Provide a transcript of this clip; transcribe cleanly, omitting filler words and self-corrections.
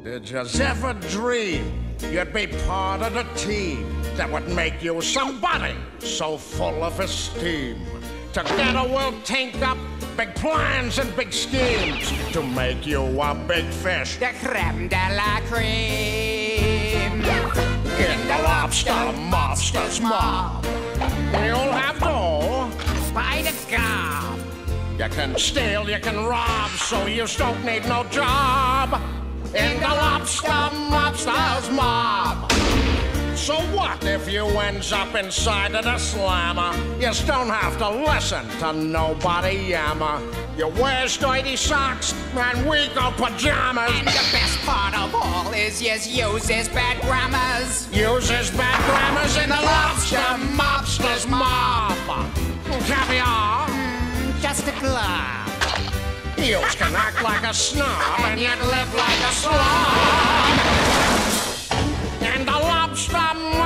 Did you ever dream you'd be part of the team that would make you somebody so full of esteem? Together we'll think up big plans and big schemes to make you a big fish, the creme de la creme. In the lobster mobsters mob, you'll have dough By the gob. you can steal, you can rob, so you don't need no job. In the lobster mobsters mob. So what if you ends up inside of the slammer? You don't have to listen to nobody yammer. You wear dirty socks and weak-o pajamas. And the best part of all is yes, uses bad grammars. Uses bad grammars in the lobster mobsters mob. Caviar, Just a glob. you can act like a snob and yet live like a slob. And the lobster